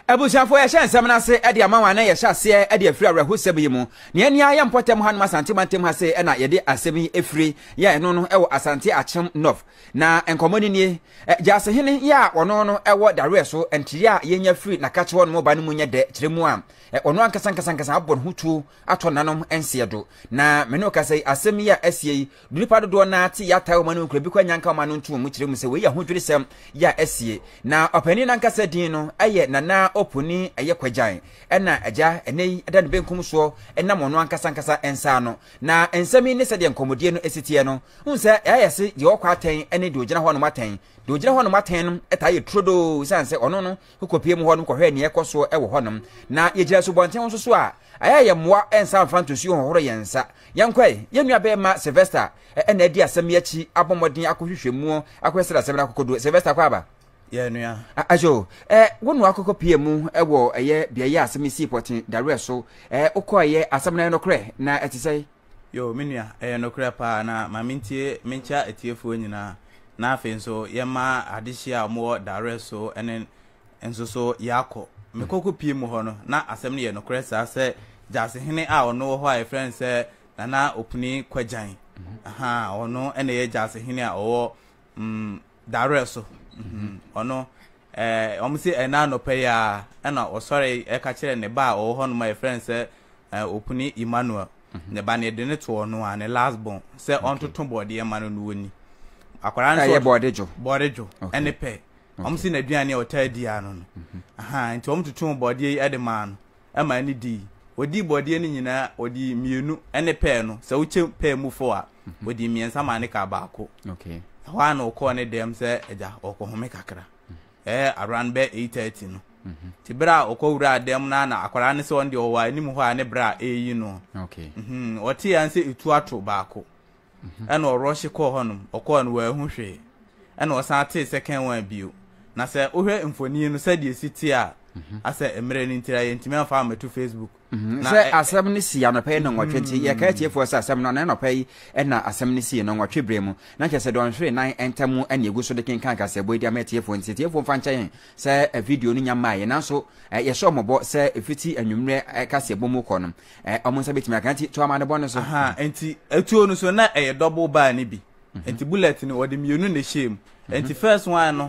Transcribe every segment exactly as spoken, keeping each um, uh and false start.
Abushafo ya shan samna se ade amawa na ya hyase ade afiri awraho sebi mu ne ani aya mpotem han Asante mantem ha se na ye de asemi efiri ya eno no ewo Asante Akyem North na enkomoni nie Gyaasehene ya ono no ewo Daawereso entiri a yenya free na kache won mo ba no munya de kiremu a ono ankasa ankasa ankasa abon hutu ato nanom ensiedo na meno kasai asemi ya asie dunipa dodo na ati ya tawo manu nkura bi kwa nyanka manu ntu mu kiremu se we ya hodwirisem ya asie na opani na ankasa din no aye Nana Opuni Kwagyan ena aja enei adan benkum so ena mono ankasa ankasa ensa no na ensemi ne se de nkomodie no esitie no unse ayese ye okwaten ene de ogina ho no maten de ogina ho no maten no etaye trodo sanse ono no kokopie mu ho no kohwe ne yekoso ewo ho no na yegira so bonten so so a ayaye moa ensa fantasy ho horo yensa yankwe yenua be ma Sylvester ena di asemi achi abomodin akohwehwemu akwesera asemi akokodo Sylvester kwa ba yeah nua ajo eh wonu akoko pie mu ewo eye bia ye asemi seaport Daawereso eh okoye asem na no kre na etisai yo menua eh no kre pa na mamintie mencha etiefu nyina na afenso ye ma adehia mo Daawereso enen enso so yako mekoko pie mu ho no na asem ne ye no kre sa se Gyaasehene a ono ho a friend se Nana Opuni Kwagyan aha ono ene ye Gyaasehene a owo mm Daawereso mhm ono eh omsi ena no pe ya ena osore e ka kire ne ba o ho no my friend se Opuni Emmanuel ne ba ne de ne to no a ne last born se on to body e ma no no ni akwara nso bodejo bodejo ene pe omsi na aduane e otadi ano no aha nti om to body e de man e ma ni di odi body ni nyina odi mienu ene pe no se uche pe mu fo a odi miensa ma ne ka ba ko okay Hwa no ko ne dem se eja okohome kakra eh around be eight thirty no tibra okowura dem na na akwara ne se onde owa anim ho a ne bra eyi no okay mhm oti ya nse etu ato baako ena orohye ko honum okọ no wa hu hwe ena osan te second one bio na se ohwe mfoni no se de siti a asa emre ni ntira ye ntimi afa ma to Facebook na se asem ne si anope no nwatwenti ye ka tiefo se asem no na anope ena asem ne si no nwatwe bremu na che se don hwe nan entamu ene egu so de kenkan ka se boy dia ma tiefo nti tiefo mfa nchen se video no nyama ye na so ye so mobo se efiti anwumre ka se bomu ko no omo nsa betimi akanti to amane bo no so aha enti etuo no so na e double bar ni bi enti bullet ni wodi mienu ne shame enti first one no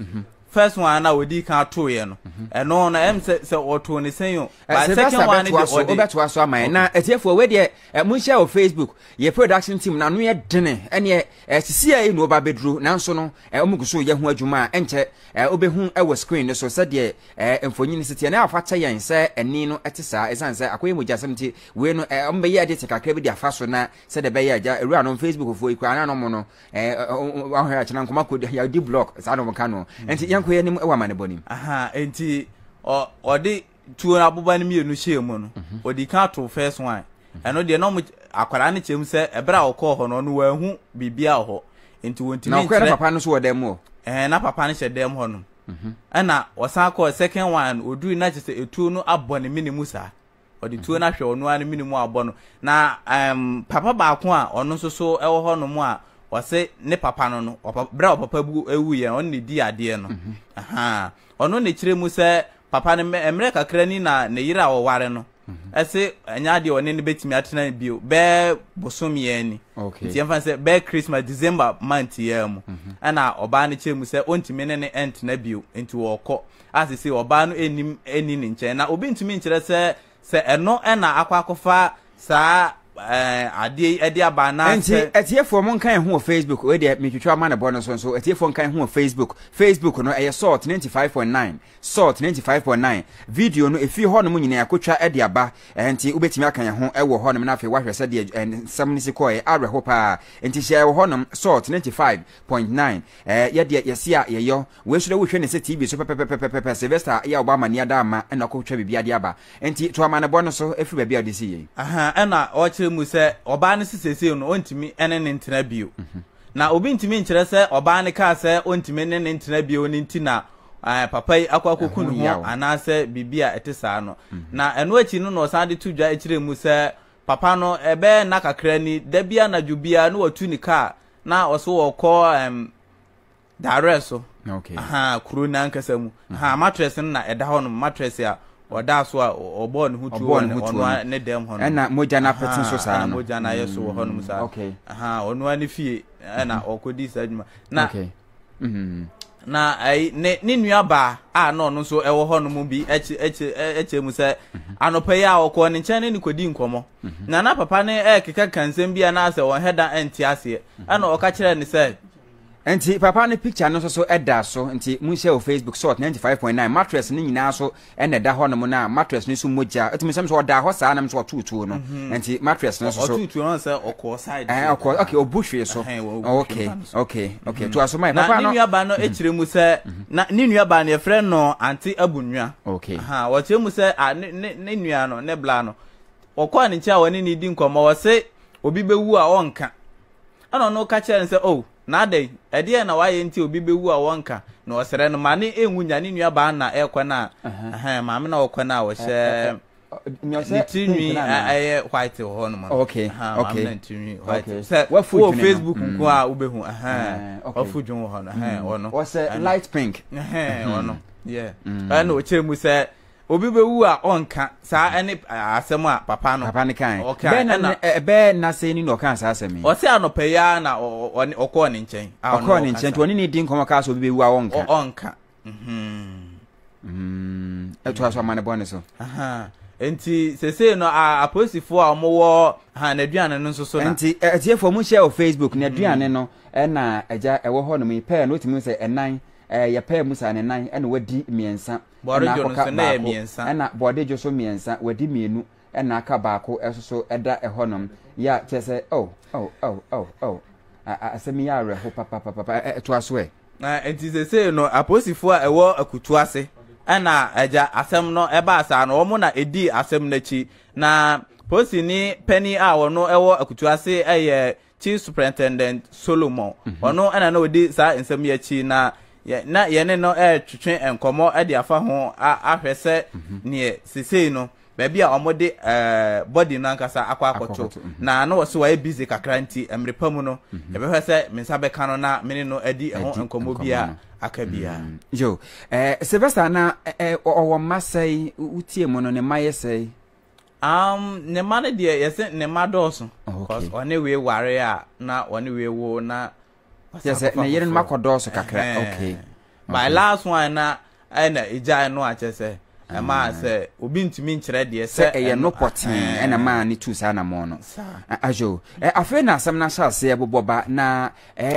first one na odi kan to ye no eno na em se se oto ne senyo but second one dey odi obeto aso aman na etiefo we dey mun share o Facebook ye production team na no ye dene ene sisi ai no oba bedru nanso no omuguso ye ho adwuma enche obehu e wo screen so se de emfonyin siti na afa che yen se eni no etisa esanse akoye mojasemti we no ombe ye de tekakra bi de afa so na se de be ye ja ewura no Facebook fo ikwa na no mo no ahwe a chena nkoma ko ya di block sa no mo ka no enti yanko ye nim e wa mane bonim aha enti o odi tuo na boba ni mienu hye mu no odi ka to first one eno de no akwara ne chem se ebra okọ ho no no wa hu bibia ho enti wonti na akwara papa no so wo dem o eh na papa ne hye dem ho no ana osan ko second one oduru na che se etuo no abọ ne minimu sa odi tuo na hwe ono an minimu abọ no na um papa ba ko a ono so so ewo ho no mu a wase ne papa no no bra papa bu ewu ye on ne di ade no aha ono ne kire mu se papa ne emre kakra ni na ne yira wo ware no ese anya de one ne betimi atena bio be bosom ye ni okay ti emfa se be Christmas December month ye mu ana oba ne kire mu se ontimi ne ne entena bio enti wo kọ asese oba no enim eni ne nche na obi ntimi nkire se se eno ena akwa akofa saa eh ade ade abana enti etiefo mon kan ho Facebook we de metwitwa ma na bono so so etiefo kan ho Facebook Facebook no eye salt ninety-five point nine salt ninety-five point nine video no efi ho no mu nyina yakotwa ade aba enti ubetimi akan ho ewo ho no na afi wahwe se de ensam ni sikoe areho pa enti hye ho no salt ninety-five point nine eh ye de yesi a ye yo we so de wo hwe ne se T V so pepepepepe Sylvester ya Obama ni adama ena kokotwa bibia de aba enti to ama na bono so efi ba bia de si ye aha ena o mu se oba ne sesese no ontimi ene ne ntena bio na obi ntimi nkire se oba ne ka se ontimi ne ne ntena bio ni ntina papa yi akwa kokunu ho anase bibia etesa no na eno achi no no san de tudwa ekire mu se papa no ebe na kakra ni da bia na djubia no watu ni ka na oso wo ko Daawereso okay aha kuro nan kasa mu ha mattress na eda ho no mattress ya oda so a obo ne hutu ono ne dem ho no na moja na petin so sa no moja na yeso ho no sa okay aha ono ani fie na okodi sa adwuma na okay mhm na ai ne ne nuaba a no no so ewo ho no mu bi eche eche eche mu se anopa ya okọ ne nchen ne kodi nkomo na na papa ne e keka kansem bia na ase won heda enti ase ana oka kire ne se enti papa ne picture no so so eda so enti mun share o Facebook sort ninety-five point nine mattress ni nyina so ene da ho no na mattress ni so moja etimi sem so oda ho sa na so tutu no enti mattress no so so tutu no se okọ side eh okọ okay obuhwe so okay okay okay to aso my papa no na nuaba no ekire mu se na ni nuaba na e frɛ no anti abunua okay ha wo kire mu se ne nua no ne bla no okọ ne chia woni ni di nkomo wo se obi bewu a onka ana no ka kire se oh na dey ede na waye nti obi bewu a wonka na osere no mane enwunya ne nua ba na ekwa na eh maame na okwa na wo hye ni tinwi eh white ho no okay okay na tinwi white se wo Facebook nko a ubehu eh ofu dwon ho no eh ono wo se light pink eh ono yeah ana o kire mu se obi bewu a onka sa ene asem a papa no papa ne kan be na be na se ni no kan sa asem o se anope ya na okọ ne nchen okọ ne nchen to ni di nkomo ka so obi bewu a onka onka mhm mhm eto aso amane bone so aha enti sese no aposifo a omowo ha na aduane no nso so na enti etiefo mu share o Facebook na aduane no e na eja ewo ho no mi pe no timi se enan eh ya pe musa ne nan ena wadi miensa na akoka na ya miensa ena bodejo so miensa wadi mienu ena aka baako esoso eda ehonom ya chese oh oh oh oh oh asemi ya reho papa papa to aso e na enti sese no aposifo a ewo akutu ase ena eja asem no eba asa no omo na edi asem na chi na posi ni penny a wono ewo akutu ase eye chief superintendent Solomon ono ena na odi sa ensem ya chi na na yene no eh twetwe enkomo e de afa ho ahwese ne sesei no baabi a omode eh body nankasa akwa akoto na na wo so wa busy kakranti emrepamu no e be hwese mensa be kano na mene no adi ho enkomo bia akabia yo eh Sylvester na owo masai utie mo no ne mayesei um ne mane de yese ne madoso because one we ware a na one we wo na yes na yeren makodoso kakra okay my last one na na ejai no achese e ma se obi ntimi nkire de se e ye no potin e na ma ni tu sa na mo no ajo e afi na asem na sha se eboboba na e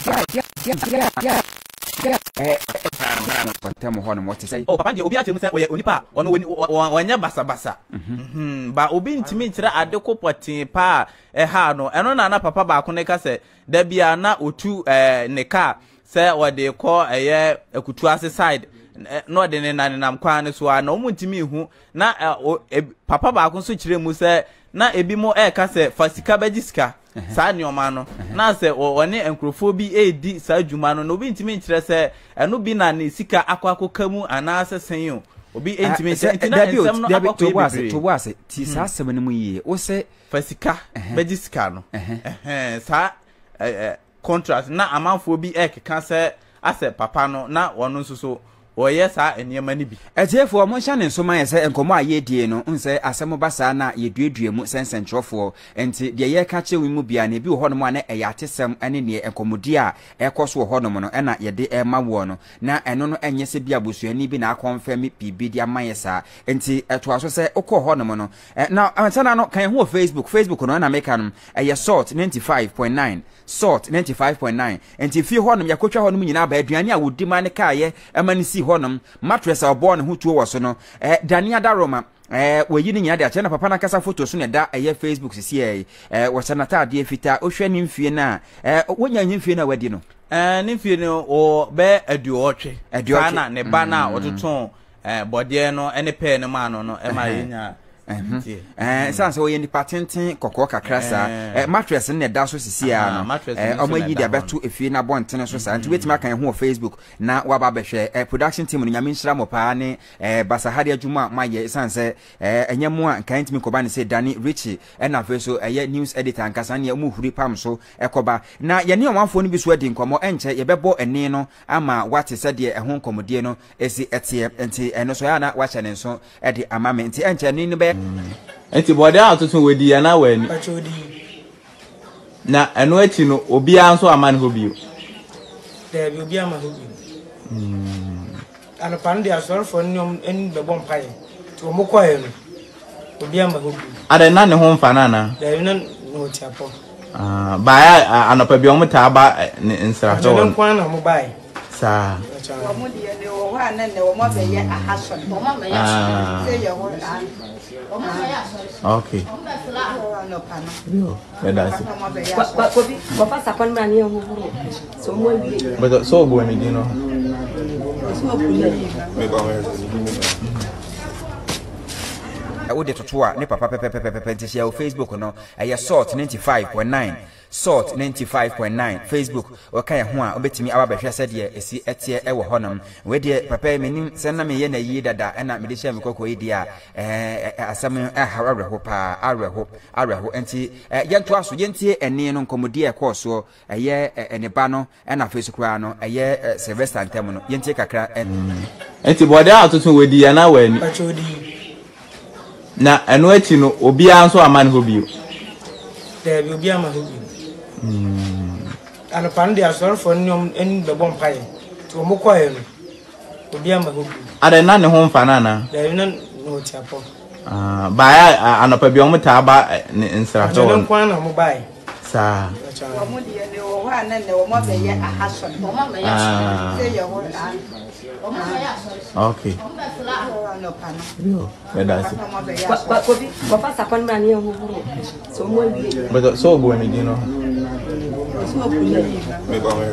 eh pantem ho no mo tse oh papa je obi ache mu se oye onipa ono wanya basa basa mhm ba obi ntimi nkire ade ko potin pa e ha no eno na na papa ba ko ne ka se da bia na otu eh ne ka se wode ko eye akutu ase side no de ne nan nam kwa ne so na omu ntimi hu na papa ba ko so kire mu se na ebi mo e ka se fasika bagisika sa nyoma no na se woni enkrofo bi edi sa adwuma no no bi ntimi nkire se eno bi na ne sika akwakoka mu ana se sen o obi ntimi se ntina ensem no akwakoka bi to wase ti sa asem no mu yie wo se fasika bagisika no eh sa contract na amanfo bi ekeka se ase papa no na wono nso so oye sa enema ni bi etiefo mo hya ne nso man se enkomo ayedie no nse asem basa na yeduedue mu sensentrofo enti de ye ka chewi mu bia na bi ho no mo na eyatesem ene ne enkomodi a ekoso ho no mo no na ye de ema wo no na eno no enye se bia bosuani bi na confirm bibi dia man sa enti eto aso se okọ ho no mo no na amana no kan ho Facebook Facebook no na meka no eye salt ninety-five point nine salt ninety-five point nine enti fi ho no yakotwa ho no nyina ba aduane a wodi man ka ye emani si honum mattress a born who to was no eh Dania Daroma eh we yi ni nya de ache na papa na kasa photo so ne da eh Facebook sisi eh eh wasanata de fita ohwe ni mfie na eh wonya nyimfie na wadi no eh ni mfie no o be aduotwe aduotwe na ne ba na ototon eh bode no ene pe ne ma no no e ma yenya eh sanse we ni patenten kokko kakra sa eh mattress ne da so sisi a no eh omo yi dia beto efie na bonten so sa nti wetima kan ho Facebook na waba behwe eh production team no nyame nhira mo pa ne eh basahari adwuma maye sanse eh enyemo a kan ntimi koba ne se Dani Richie eh na fe so eh news editor ankasa ne mu huri pam so ekoba na ye ne omanfo no bi so adi nkomo enche ye bebo eni no ama wate se de ehon komodie no esi etie enti eno so ya na wacha ne so e de amame enti enche ni ne be enti bode atoto wedi ya na wani na eno echi no obi anso amane ho bio de bi obi ama ho bio mm ana pande asor fo nyom en be bom paye to mo kwaye no obi ama ho bio ada na ne ho mfa na na de na no tiapo ah ba anopa bi omo ta ba nsra to won kwa na mo bai sa omo de ne wo ha na ne wo mo be ye ahaso wo mo me ya se ye wo an omo me ya so okay no pana yo medasi ko bi ko pasa kon ma ni ho buru so mo bi but so go ni dino so ku ni me ba me wo de totoa ne papa pepepepepe nti share Facebook no eye salt ninety-five point nine salt ninety-five point nine Facebook o kan ho a obetimi aba behwe se de esi etie e wo honam we de papa menim se na me ye na yi dada e na me de share me kokko yi dia eh asam e hareho pa areho areho nti ye nto aso ye ntie ene no nkomodi e koso eye ene ba no e na Facebook ra no eye Sylvester Ntem no ye ntie kakra enti bode atoto wedi ya na wani na eno echi no obi anso amane ho bio de bi obi ama ho bio mm ana pande asor fo nyom en be bom paye to mo kwaye no obi ama ho bio ada na ne ho mfa na na de na no tiapo ah ba anopa bi omo ta ba nsra to won kwa na mo bai sa omo de ne wo ha na ne wo mo be ye ahaso wo mo me ya se ye wo an omo me ya so okay no pana yo medasi ko bi ko pasa kon ma ni ho buru so mo bi but so go ni dino so ku ni me ba me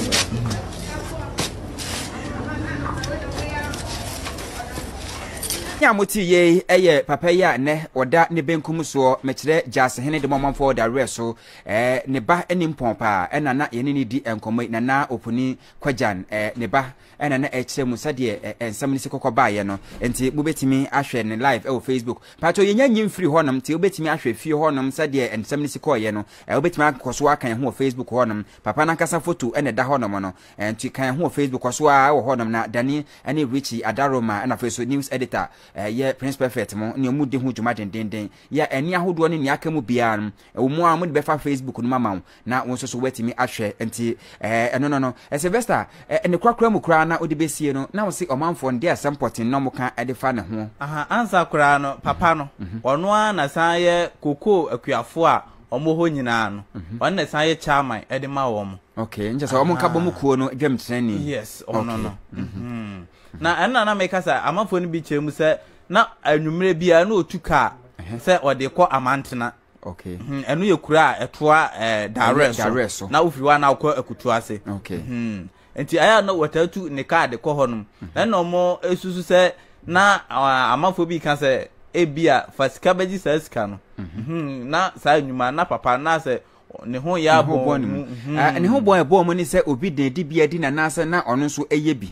ya moti ye eye papa ya ne oda ne benkum so mekire Gyaasehene de Momamfo of Daawereso eh ne ba enim pompa e nana ye ni di enkomai Nana Opuni Kwagyan eh ne ba ena na ekire mu sade ensam ni sikokoba ye no enti mubetimi ahwe ne live e o Facebook pato ye nyanyim free honam ti obetimi ahwe fie honam sade ensam ni sikoye no e obetimi akoso akan ho Facebook honam papa na kasa photo ene da honam no enti kan ho Facebook koso a wo honam na Dani ene Richie Adaroma ena feso news editor eh ye Prince Perfect mo ne mu de hu dwuma dendenden ya eni ahodo ne ne aka mu bia no wo mu a mu de befa Facebook no mama na won so so wetimi ahwe enti eh eno no no e Sylvester ene kwakra mu kra na odi besie no na wo se omanfo nde asampotin no mo ka edifa ne ho aha ansa kra no papa no ono a na san ye koko akuafo a omo ho nyina no on na san ye chairman edi ma wo mo okay nje so omo nka bo mu kuo no dwam training yes ono no mhm na enna na make sa amafo no bi chemu se na anwumre bia na otuka se ode kɔ amantena okay enu ye kura etoa eh Daawereso na ofiri wa na akɔ akutu ase okay mhm enti aya na watatu ne card kɔ hɔnom na no mo esusu se na amafo bi ka se ebia fasika beji sa sika no mhm na sa nwuma na papa na se ne ho ya bo ne ho bo e bo mo ni se obi de di bia di na na se na ono so eye bi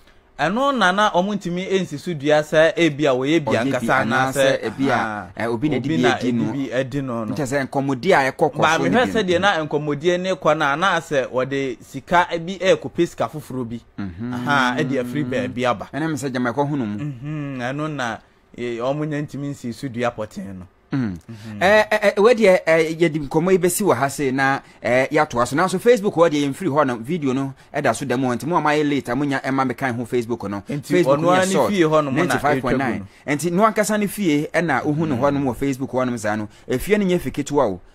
eno nana omuntimi ensisu dua sa ebia wo ye bia nkasa na se ebia obi na di di no bi edi no no ntese enkomodi a ekokɔ so ba me hwese de na enkomodi ne kɔ na na se wode sika ebi ekopɛ sika foforo bi aha e de afri ba bia aba ena me se jama ekɔ hunu mu mhm eno na omunya ntimi ensisu dua poten no Mm. Eh eh we de ye di komo ibesi wa hase na eh ya to aso na so Facebook wo de ye free ho na video no e da so demo enti mo ma ye late amunya e ma me kan ho Facebook no Facebook no ani fie ho no mo na ninety-five point nine enti no ankasa ne fie e na ohu no ho no mo Facebook ho no mza no e fie ne nye fiketwa wo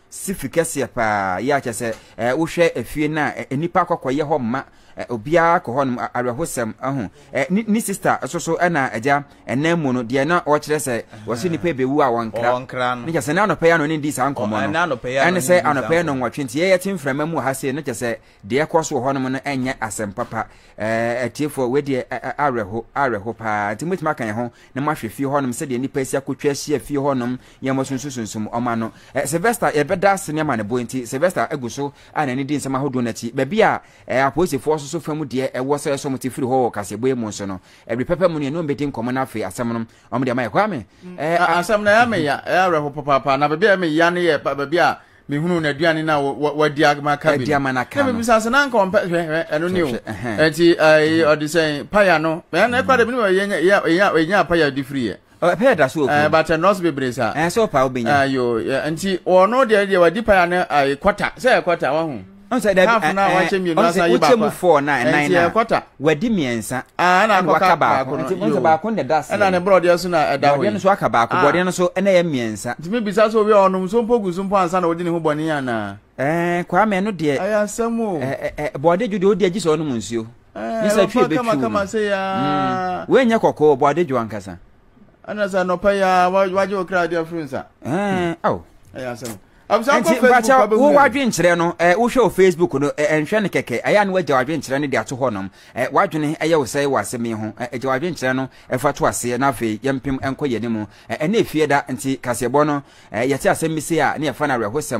sifikese pa ya chese eh wo hwe afie na enipa kokoye ho ma obia ko honum arehosem ahu ni sister so so na agya enam no de na o kire se wose nipa bewu a wonkra ni chese na anopa ya no ni di san komo no ene se anopa ya no nwatwenti ye yetim frama mu ha se ni chese de ekoso honum no enye asem papa eh atiefo we de areho areho pa timutima kan ho na mahwe fie honum se de nipa sia kotwa hia fie honum ye mosunsunsum oma no Sylvester ye beda sinema ne bointi Sylvester eguso ana ni di nsem ahodo na ti ba bia apolice force so famu de e wo se so muti firi ho kasebo emu so no every pepper mu ne no mbedi nkomo na afi asem no om de ma kwa me eh asem na ya me ya areho papa na ba bia me ya ne ye ba bia me hunu na aduane na wadi agma ka bi aduama na ka me bisa se na nka ompe eno ni o enti ai odi say paya no me na kwa de bi no ye ya ya paya di free ye oh paya da so eh but nurse be bresa eh so pa obenya ayo enti ono de de wadi paya na ai kwata say kwata wa hu on say that half na wa chemi no asa yi ba ba four nine nine na kwata wadi miensa ah na kwa ba ko nti on say ba ko ne das na ne bro de so na eda ho bode no so aka ba ko bode no so na ye miensa nti me bisa so we onum so mpogu so mpo ansa na wodi ne ho boni ya na eh kwa me no de aya samu eh bode jude odi agi so onum nsuo ni sa twi be kama kama se ya we nya kokko bode ju ankasa ana sa no pa ya waje okra de afrinsa eh au aya samu amsa ko Facebook wo wadwe nkyere no eh wo hwe o Facebook no enhwe ne keke aya ne wagya wadwe nkyere ne de ato honom eh wadwe ne eye wo sai wasemi ho eh gya wadwe nkyere no e fa to ase na afi yempem enko yene mu eh na efie da nti kasebo no eh yete asemi se a ne fa na rehosem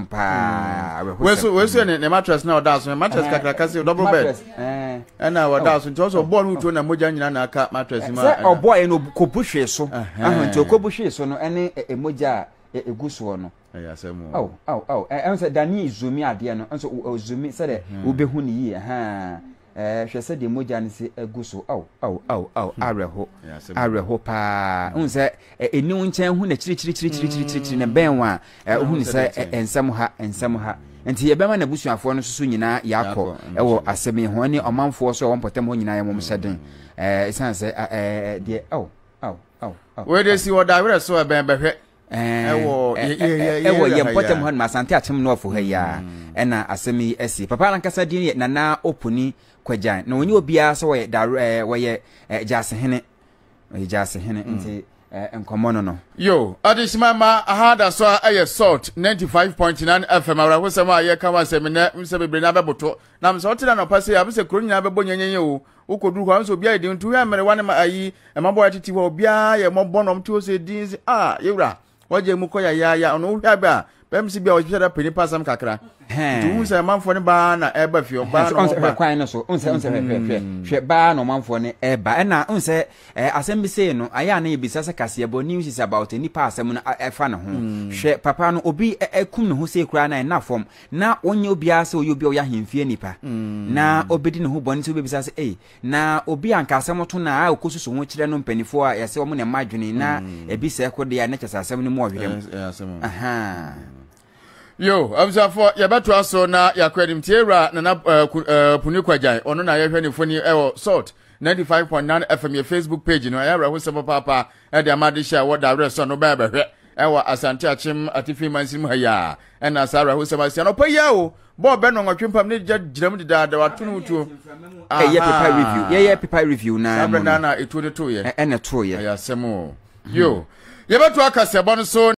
pa rehosem weso weso ne ne mattress na oda so mattress kakra kase double bed eh ana oda so nti so ball wuto na moja nyina na aka mattress ma se oboy no kobuhwe so ahu nti kobuhwe so no ene emoja eguso no ayasemu au au au eh ense dani zoomi ade no enso zoomi se de obehu ni yi ha eh hwese de moja ni se eguso au au au au areho areho pa unse eni unchen hu na chiri chiri chiri chiri chiri chiri na benwa hu ni se ensem ha ensem ha enti yebema na busuafo no susu nyina yakọ ewo asemi ho ni omanfo so won potem ho nyina yemom seden eh isanse eh de au au au we dey see what Daawereso ben behwe ewo ewo ye potem han Asante Akyem North ha ya ena asemi esi papa na nkasa din Nana Opuni Kwagyan na onye obia so we da we Gyaasehene Gyaasehene nti enkomo no no yo adishima ma ahada so aye salt ninety-five point nine F M awra hosema aye kama semina mse bebre na beboto na mse otira no pase ya mse kro nyina bebo nyenyenye o ukodu kwa mse obia edin tu ya mere wane ma ayi emabo atiti wo obia ye mobo no mti o se din ah yewra waje mu koya ya ya ono hwa ba bemsi bia o hweda peni pasam kakra tu se manfo ne ba na eba fi oba no ba kwan no so unse unse hwe hwe ba no manfo ne eba na unse asem se no aya na yebisa se kase ebo news is about any pasam no efa ne ho hwe papa no obi ekum ne ho se kura na na fom na onye obi ase oyi obi o ya hemfie nipa na obedi ne ho boni se obi bisa se eh na obi anka asem to na a okosusu ho kire no mpanifo a yese omo ne madwene na ebi se ekode ya na kyesa asem ne mo ohwerem aha yo abzafo yabeto aso na yakwadim tiera Nana Opuni Kwagyan ono na yehwe ni foni ewo salt ninety-five point nine F M ye Facebook page no ayara ho sebo papa e de amade sha wo Daawereso no ba behwe ewo Asante Akyem atifi mansim ha ya e na sara ho sebo sia no pa ya o bo be no nwatwempam ne giram dida da watunu tu eh ye paper review ye ye paper review na sabra na etu de to ye e na to ye ya semo yo yabeto akasebo no so